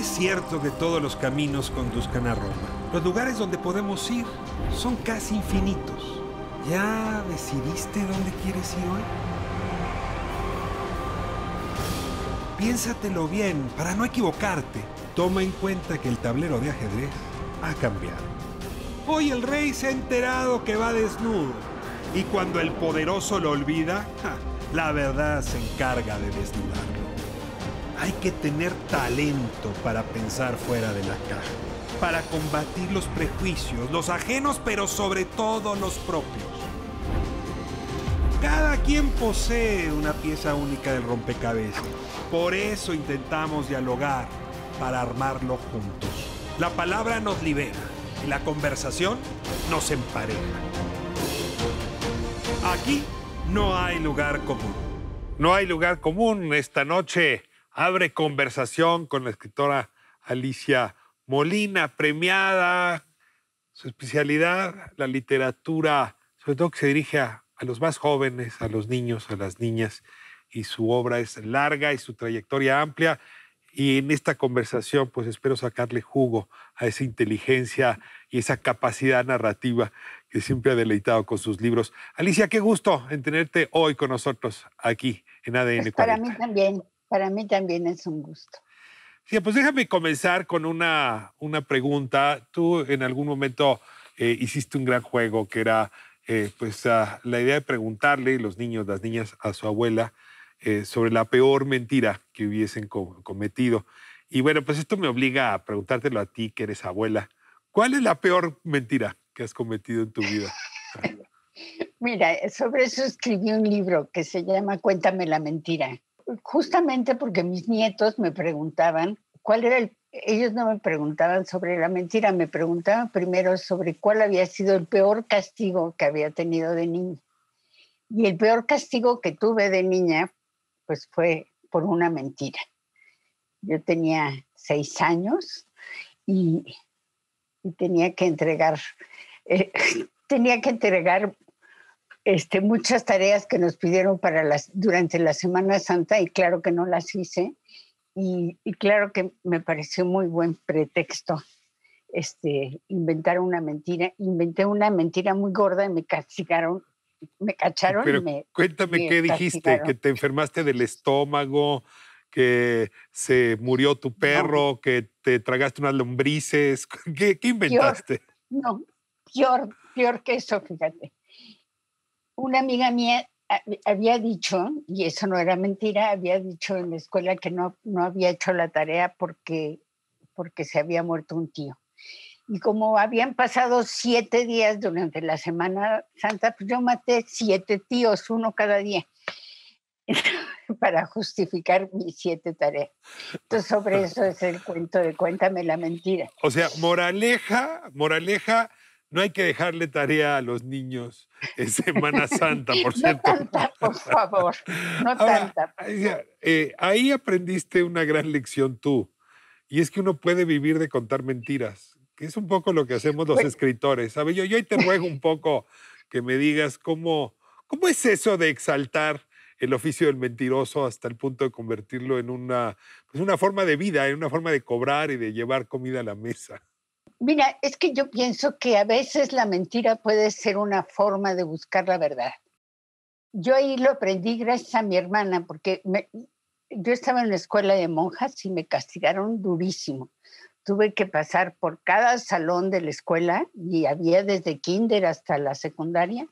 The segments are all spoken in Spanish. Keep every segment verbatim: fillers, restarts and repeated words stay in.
es cierto que todos los caminos conduzcan a Roma. Los lugares donde podemos ir son casi infinitos. ¿Ya decidiste dónde quieres ir hoy? Piénsatelo bien para no equivocarte. Toma en cuenta que el tablero de ajedrez ha cambiado. Hoy el rey se ha enterado que va desnudo. Y cuando el poderoso lo olvida, ja, la verdad se encarga de desnudarlo. Hay que tener talento para pensar fuera de la caja, para combatir los prejuicios, los ajenos, pero sobre todo los propios. Cada quien posee una pieza única del rompecabezas. Por eso intentamos dialogar, para armarlo juntos. La palabra nos libera y la conversación nos empareja. Aquí no hay lugar común. No hay lugar común. Esta noche abre conversación con la escritora Alicia Molina, premiada. Su especialidad, la literatura, sobre todo que se dirige a, a los más jóvenes, a los niños, a las niñas, y su obra es larga y su trayectoria amplia. Y en esta conversación, pues espero sacarle jugo a esa inteligencia y esa capacidad narrativa que siempre ha deleitado con sus libros. Alicia, qué gusto en tenerte hoy con nosotros aquí en A D N Pues cuarenta. para mí también, para mí también es un gusto. Sí, pues déjame comenzar con una, una pregunta. Tú en algún momento eh, hiciste un gran juego que era eh, pues, uh, la idea de preguntarle, los niños, las niñas, a su abuela, Eh, sobre la peor mentira que hubiesen co cometido. Y bueno, pues esto me obliga a preguntártelo a ti, que eres abuela. ¿Cuál es la peor mentira que has cometido en tu vida? Mira, sobre eso escribí un libro que se llama Cuéntame la mentira. Justamente porque mis nietos me preguntaban cuál era el... Ellos no me preguntaban sobre la mentira, me preguntaban primero sobre cuál había sido el peor castigo que había tenido de niña. Y el peor castigo que tuve de niña pues fue por una mentira. Yo tenía seis años y, y tenía que entregar, eh, tenía que entregar este, muchas tareas que nos pidieron para las, durante la Semana Santa, y claro que no las hice. Y, y claro que me pareció muy buen pretexto este, inventar una mentira. Inventé una mentira muy gorda y me castigaron. Me cacharon Pero y me, cuéntame me qué dijiste, castigaron. que te enfermaste del estómago, que se murió tu perro, No, que te tragaste unas lombrices. ¿Qué, qué peor, inventaste? no, peor, peor que eso, fíjate. Una amiga mía había dicho, y eso no era mentira, había dicho en la escuela que no, no había hecho la tarea porque, porque se había muerto un tío. Y como habían pasado siete días durante la Semana Santa, pues yo maté siete tíos, uno cada día, para justificar mis siete tareas. Entonces, sobre eso es el cuento de Cuéntame la mentira. O sea, moraleja, moraleja, no hay que dejarle tarea a los niños en Semana Santa, por No cierto. tanta, por favor, no Ahora, tanta. Por favor. eh, ahí aprendiste una gran lección tú, y es que uno puede vivir de contar mentiras, que es un poco lo que hacemos los Pues, escritores. ¿Sabes? Yo, yo hoy te ruego un poco que me digas cómo, cómo es eso de exaltar el oficio del mentiroso hasta el punto de convertirlo en una, pues una forma de vida, en una forma de cobrar y de llevar comida a la mesa. mira, es que yo pienso que a veces la mentira puede ser una forma de buscar la verdad. Yo ahí lo aprendí gracias a mi hermana, porque me, yo estaba en la escuela de monjas y me castigaron durísimo. Tuve que pasar por cada salón de la escuela, y había desde kinder hasta la secundaria,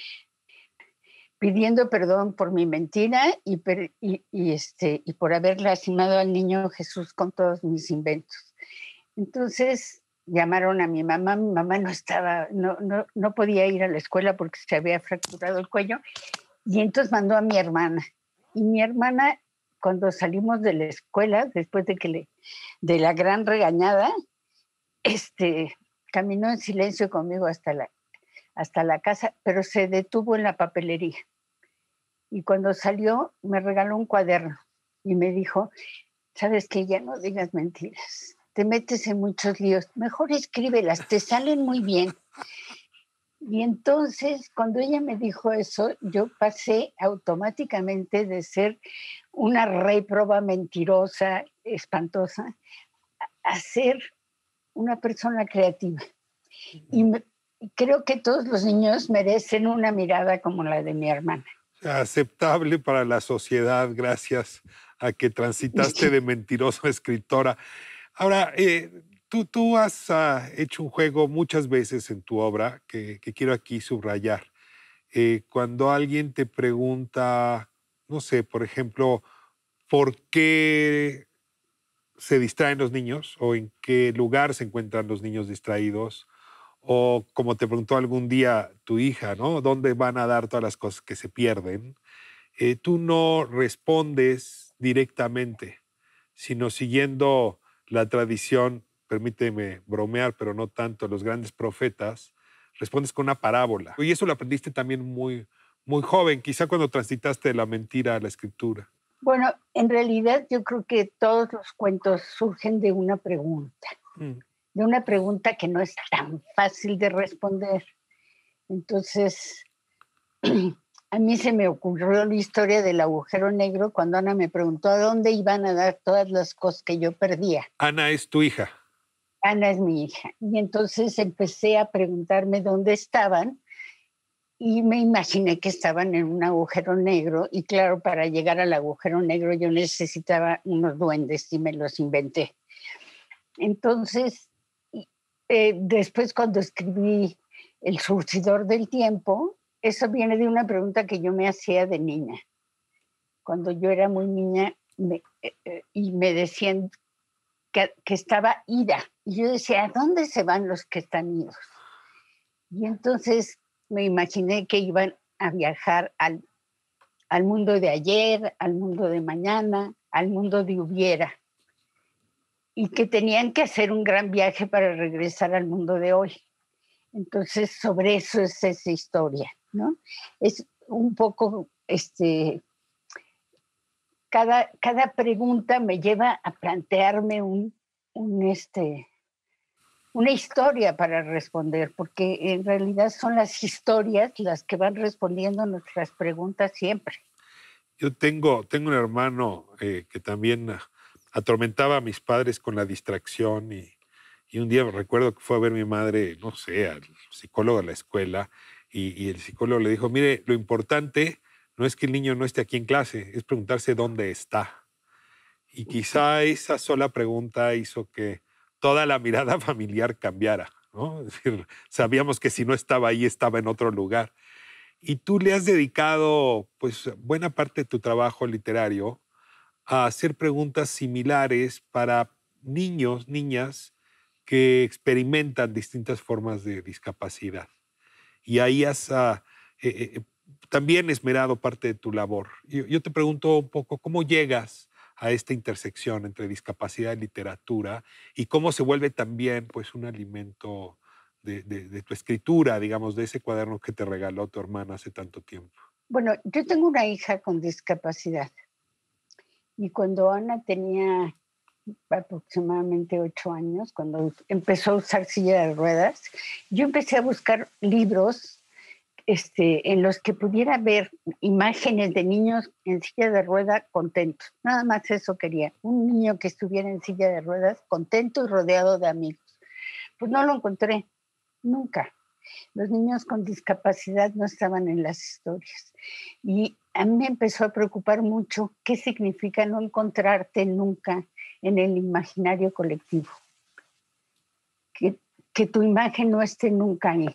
pidiendo perdón por mi mentira y, per, y, y, este, y por haber lastimado al niño Jesús con todos mis inventos. Entonces llamaron a mi mamá, mi mamá no estaba, no, no, no podía ir a la escuela porque se había fracturado el cuello, y entonces mandó a mi hermana. Y mi hermana, cuando salimos de la escuela, después de, que le, de la gran regañada, este, caminó en silencio conmigo hasta la, hasta la casa, pero se detuvo en la papelería. Y cuando salió, me regaló un cuaderno y me dijo, sabes que ya no digas mentiras, te metes en muchos líos, mejor escríbelas, te salen muy bien. Y entonces, cuando ella me dijo eso, yo pasé automáticamente de ser una réproba mentirosa, espantosa, a ser una persona creativa. Y me, creo que todos los niños merecen una mirada como la de mi hermana. Aceptable para la sociedad, gracias a que transitaste de mentirosa a escritora. Ahora, eh, tú, tú has uh, hecho un juego muchas veces en tu obra que, que quiero aquí subrayar. Eh, cuando alguien te pregunta, no sé, por ejemplo, ¿por qué se distraen los niños? ¿O en qué lugar se encuentran los niños distraídos? O como te preguntó algún día tu hija, ¿no? ¿Dónde van a dar todas las cosas que se pierden? Eh, tú no respondes directamente, sino siguiendo la tradición, permíteme bromear, pero no tanto, los grandes profetas, respondes con una parábola. Y eso lo aprendiste también muy, muy joven, quizá cuando transitaste de la mentira a la escritura. Bueno, en realidad yo creo que todos los cuentos surgen de una pregunta, mm. de una pregunta que no es tan fácil de responder. Entonces, a mí se me ocurrió la historia del agujero negro cuando Ana me preguntó a dónde iban a dar todas las cosas que yo perdía. Ana es tu hija. Ana es mi hija. Y entonces empecé a preguntarme dónde estaban y me imaginé que estaban en un agujero negro. Y claro, para llegar al agujero negro yo necesitaba unos duendes y me los inventé. Entonces, eh, después cuando escribí El surtidor del tiempo, eso viene de una pregunta que yo me hacía de niña. Cuando yo era muy niña me, eh, y me decían que, que estaba ida. Y yo decía, ¿a dónde se van los que están idos? Y entonces me imaginé que iban a viajar al, al mundo de ayer, al mundo de mañana, al mundo de hubiera. Y que tenían que hacer un gran viaje para regresar al mundo de hoy. Entonces, sobre eso es esa historia, ¿no? Es un poco, este, cada, cada pregunta me lleva a plantearme un, un, este, una historia para responder, porque en realidad son las historias las que van respondiendo a nuestras preguntas siempre. Yo tengo, tengo un hermano eh, que también atormentaba a mis padres con la distracción y, y un día recuerdo que fue a ver mi madre, no sé, al psicólogo de la escuela y, y el psicólogo le dijo, mire, lo importante no es que el niño no esté aquí en clase, es preguntarse dónde está. Y quizá esa sola pregunta hizo que toda la mirada familiar cambiara, ¿no? Es decir, sabíamos que si no estaba ahí, estaba en otro lugar. Y tú le has dedicado, pues, buena parte de tu trabajo literario a hacer preguntas similares para niños, niñas que experimentan distintas formas de discapacidad. Y ahí has uh, eh, eh, también esmerado parte de tu labor. Yo, yo te pregunto un poco, ¿cómo llegas a esta intersección entre discapacidad y literatura y cómo se vuelve también, pues, un alimento de, de, de tu escritura, digamos, de ese cuaderno que te regaló tu hermana hace tanto tiempo? Bueno, yo tengo una hija con discapacidad y cuando Ana tenía aproximadamente ocho años, cuando empezó a usar silla de ruedas, yo empecé a buscar libros este, en los que pudiera ver imágenes de niños en silla de ruedas contentos. Nada más eso quería, un niño que estuviera en silla de ruedas contento y rodeado de amigos. Pues no lo encontré, nunca. Los niños con discapacidad no estaban en las historias. Y a mí me empezó a preocupar mucho qué significa no encontrarte nunca en el imaginario colectivo. Que, que tu imagen no esté nunca ahí.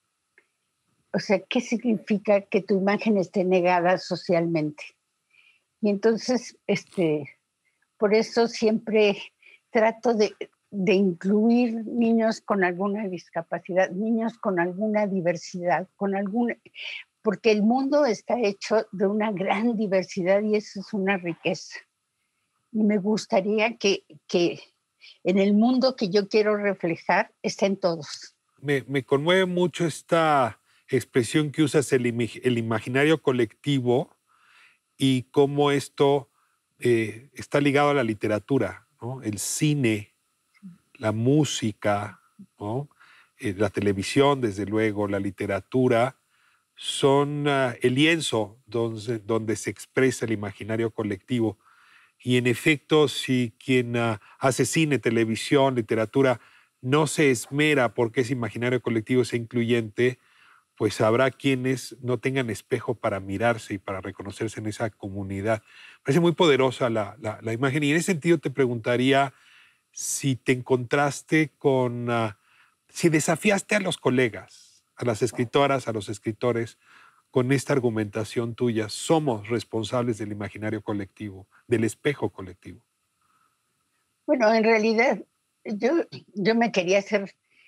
O sea, ¿qué significa que tu imagen esté negada socialmente? Y entonces, este, por eso siempre trato de, de incluir niños con alguna discapacidad, niños con alguna diversidad, con alguna, porque el mundo está hecho de una gran diversidad y eso es una riqueza. Y me gustaría que, que en el mundo que yo quiero reflejar estén todos. Me, me conmueve mucho esta expresión que usas, el, el imaginario colectivo y cómo esto eh, está ligado a la literatura, ¿no? El cine, la música, ¿no? eh, la televisión, desde luego, la literatura, son uh, el lienzo donde, donde se expresa el imaginario colectivo. Y en efecto, si quien uh, hace cine, televisión, literatura, no se esmera porque ese imaginario colectivo sea incluyente, pues habrá quienes no tengan espejo para mirarse y para reconocerse en esa comunidad. Parece muy poderosa la, la, la imagen. Y en ese sentido te preguntaría si te encontraste con, uh, si desafiaste a los colegas, a las escritoras, a los escritores, con esta argumentación tuya. Somos responsables del imaginario colectivo, del espejo colectivo. Bueno, en realidad yo, yo me quería hacer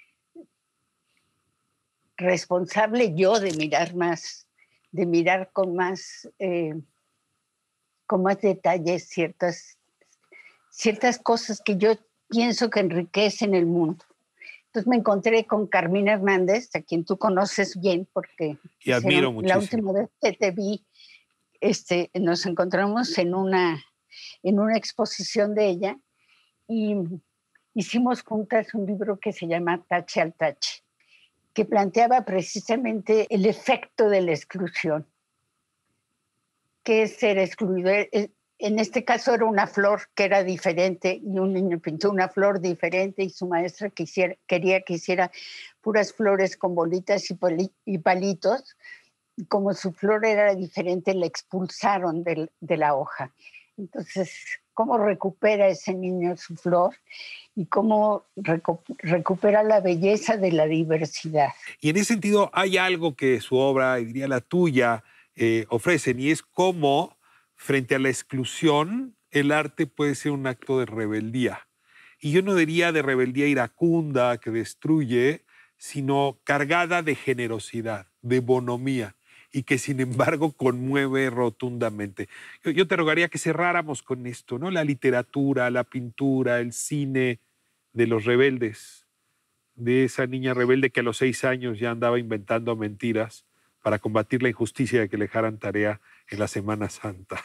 responsable yo de mirar más, de mirar con más, eh, con más detalles ciertas, ciertas cosas que yo pienso que enriquecen el mundo. Entonces me encontré con Carmina Hernández, a quien tú conoces bien, porque y admiro muchísimo. La última vez que te vi, este, nos encontramos en una, en una exposición de ella y hicimos juntas un libro que se llama Tache al Tache, que planteaba precisamente el efecto de la exclusión. ¿Qué es ser excluido? En este caso era una flor que era diferente y un niño pintó una flor diferente y su maestra quisiera, quería que hiciera puras flores con bolitas y, pali, y palitos. Y como su flor era diferente, la expulsaron de, de la hoja. Entonces, ¿cómo recupera ese niño su flor? Y cómo recu recupera la belleza de la diversidad. Y en ese sentido hay algo que su obra, y diría la tuya, eh, ofrecen, y es cómo frente a la exclusión el arte puede ser un acto de rebeldía. Y yo no diría de rebeldía iracunda que destruye, sino cargada de generosidad, de bonomía, y que sin embargo conmueve rotundamente. Yo, yo te rogaría que cerráramos con esto, ¿no? La literatura, la pintura, el cine de los rebeldes, de esa niña rebelde que a los seis años ya andaba inventando mentiras para combatir la injusticia de que le dejaran tarea en la Semana Santa.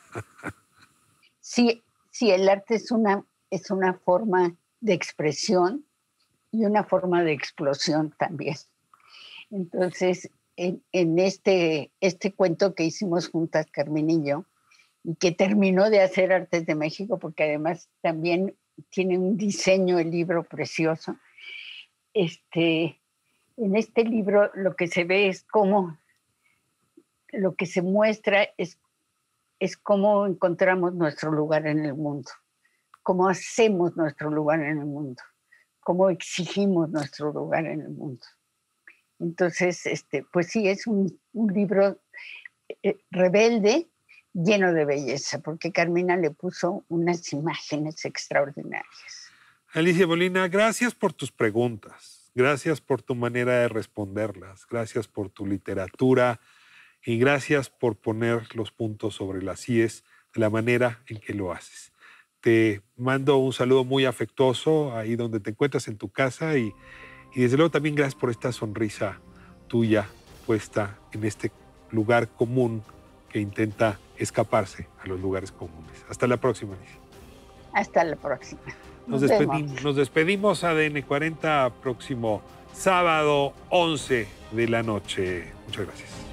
Sí, sí, el arte es una, es una forma de expresión y una forma de explosión también. Entonces, en, en este, este cuento que hicimos juntas, Carmen y yo, y que terminó de hacer Artes de México, porque además también tiene un diseño el libro precioso. Este, en este libro lo que se ve es cómo, lo que se muestra es, es cómo encontramos nuestro lugar en el mundo, cómo hacemos nuestro lugar en el mundo, cómo exigimos nuestro lugar en el mundo. Entonces, este, pues sí, es un, un libro eh, rebelde, lleno de belleza, porque Carmina le puso unas imágenes extraordinarias. Alicia Molina, gracias por tus preguntas, gracias por tu manera de responderlas, gracias por tu literatura y gracias por poner los puntos sobre las íes de la manera en que lo haces. Te mando un saludo muy afectuoso ahí donde te encuentras en tu casa y, y desde luego también gracias por esta sonrisa tuya puesta en este lugar común que intenta escaparse a los lugares comunes. Hasta la próxima, Alicia. Hasta la próxima. Nos, nos, despedimos, nos despedimos A D N cuarenta próximo sábado once de la noche. Muchas gracias.